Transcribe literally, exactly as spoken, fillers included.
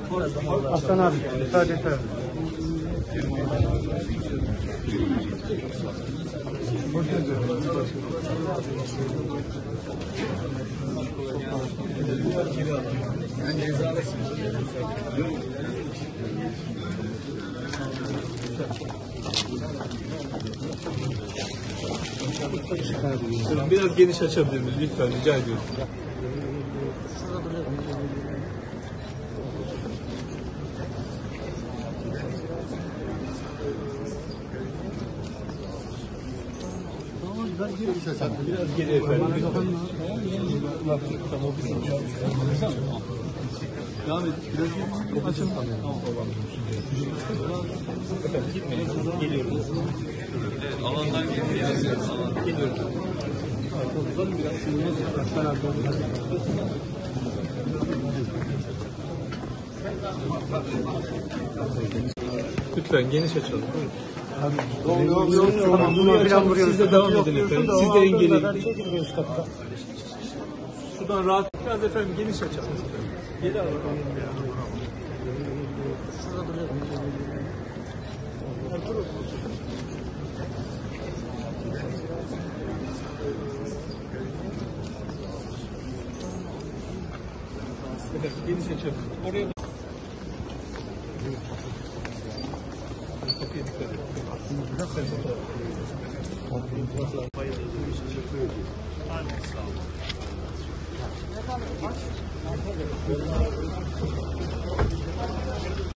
Aslan abi, müsaade et abi. Biraz geniş açabilir miyiz lütfen, rica ediyorum. Biraz geri efendim. Tamam, bizim devam edin. Biraz geri açın. Tamam, efendim gitmeyin. Geliyoruz. Evet, alandan geliyoruz. Alan geliyoruz. Biraz sığınmaz. Lütfen geniş açalım. Siz de devam edin efendim. Siz de engelleyin. Şuradan rahat biraz efendim geniş açalım. Geri alalım. Şurada duruyor. Evet, geniş açalım. Oraya kapıya dikkat edin. Sağ olun.